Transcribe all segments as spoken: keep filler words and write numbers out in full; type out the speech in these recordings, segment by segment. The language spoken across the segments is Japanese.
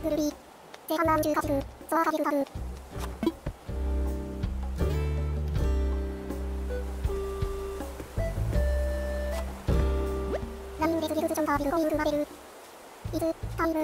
ぐるり。前半な宇宙かじる。ソアかじるかる。ラミンで次フズチョンカービルコイングバベル。イズ、タイム。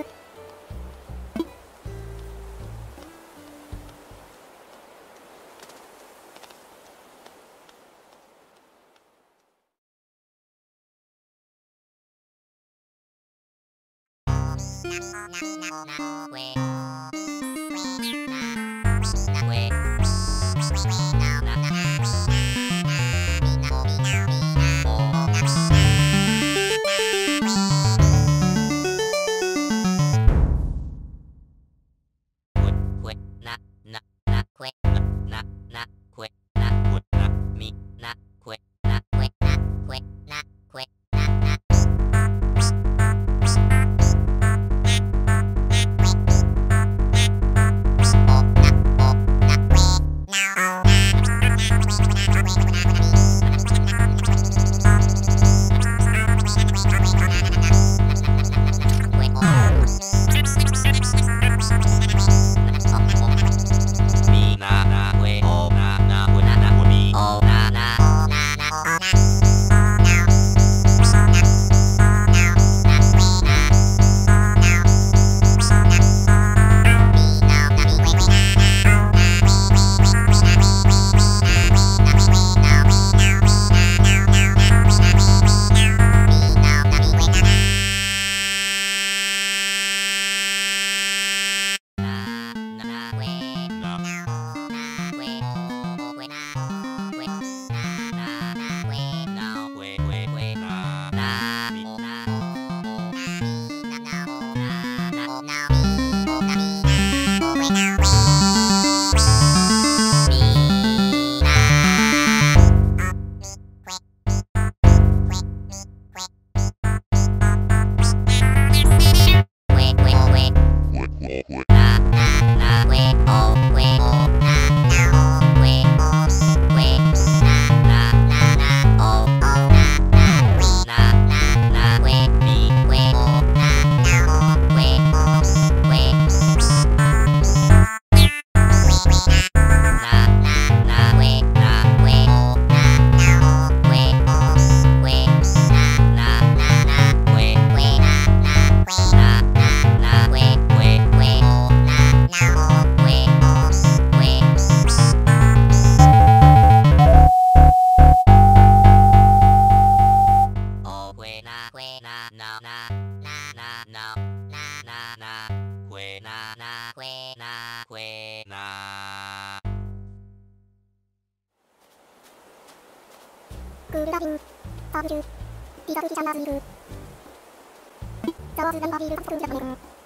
クールラビン、サーブル、ピザクキジャンナーズイル。ザワーズナンバービールカップルジャパネル。